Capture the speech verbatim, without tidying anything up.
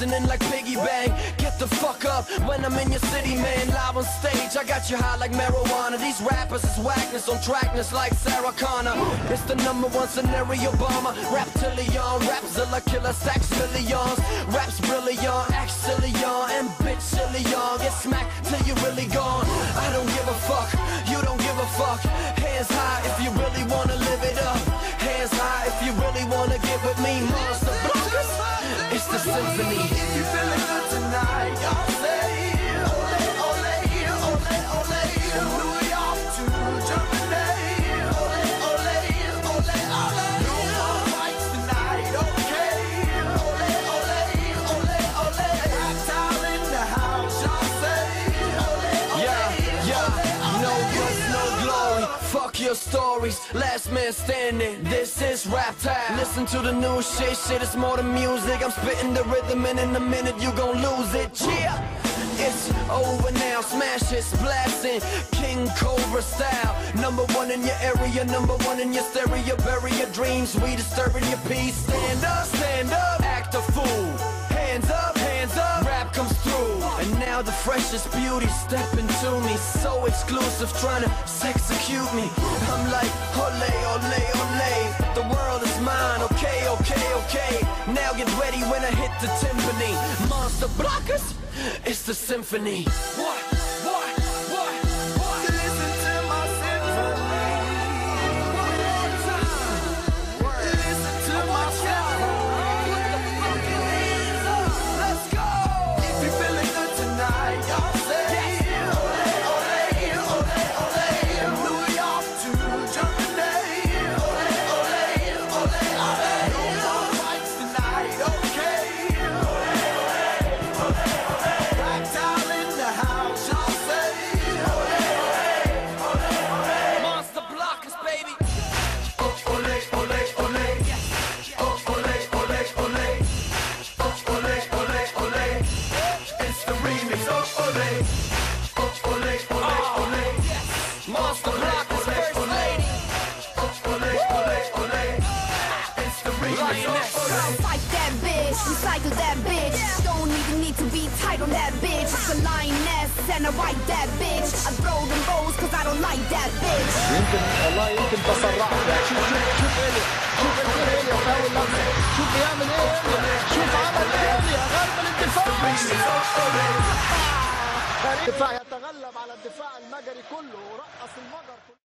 listening like Piggy Bang. Get the fuck up when I'm in your city, man. Live on stage, I got you high like marijuana. These rappers is whackness on trackness like Sarah Connor. It's the number one scenario bomber. Rap Tillion, Rapzilla, killer stacks millions. Rap's brilliant, act silly on, and bitch silly on. Get smacked till you really gone. I don't give a fuck, you don't give a fuck. Hands high if you really wanna live it up. Hands high if you really wanna get with me. Monster Blockers, it's the symphony. If you feeling good tonight, y'all say ole, ole, ole, ole. From New York to Germany, ole, ole, ole, ole. No more fights tonight, okay? Ole, ole, ole, ole. Act out in the house, y'all say ole, ole, yeah, yeah. No guts, no glory. Fuck your stories, last man standing. This is rap time. Listen to the new shit, shit is more than music. I'm spitting the rhythm and in a minute you gon' lose it. Yeah, it's over now, smash it, blasting. King Cobra style. Number one in your area, number one in your stereo. Bury your dreams, we disturbing your peace. Stand up, stand up, act a fool. Hands up, hands up, rap comes through. And now the freshest beauty stepping to me. So exclusive, trying to sexecute me. I'm like, ole, ole, ole. The world is mine, okay, okay, okay. Now get ready when I hit the timpani. Monster Blockers, it's the symphony. What, what, what, what? Listen to my symphony. One more time. Listen to my symphony. Let's go. If you feeling good tonight, y'all say ole, ole, ole, ole. From New York to Germany, ole, ole, ole, ole. No more fights tonight, okay? Ole, ole, ole, ole. Act out in the house, y'all say ole, ole, ole, ole. Monster Blockers, baby. Oh, ole, ole, ole. Oh, ole, ole, ole. Oh, ole, ole, ole. It's the remix. Oh, ole. Oh, ole, ole, ole. Monster Blockers, first lady. Oh, ole, ole, ole. It's the remix. Oh, ole. Fight that bitch, recycle that bitch. Don't even need to be tight on that bitch. It's a lioness and I ride that bitch. I throw them bows cause I don't like that bitch. يمكن والله يمكن تسرعت. شوف شوف شوف إيليا، شوف كيف إيليا فاول لمسة. شوف بيعمل ايه إيليا، شوف عمل ايه إيليا. غلب الدفاع. الدفاع يتغلب على الدفاع المجري كله ورقص المجر كله.